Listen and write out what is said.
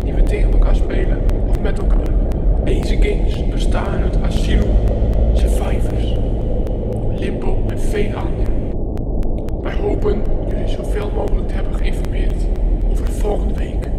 die we tegen elkaar spelen of met elkaar. Deze games bestaan uit Asylum, Survivors, Limbo en vele andere. Wij hopen jullie zoveel mogelijk te hebben geïnformeerd over de volgende week.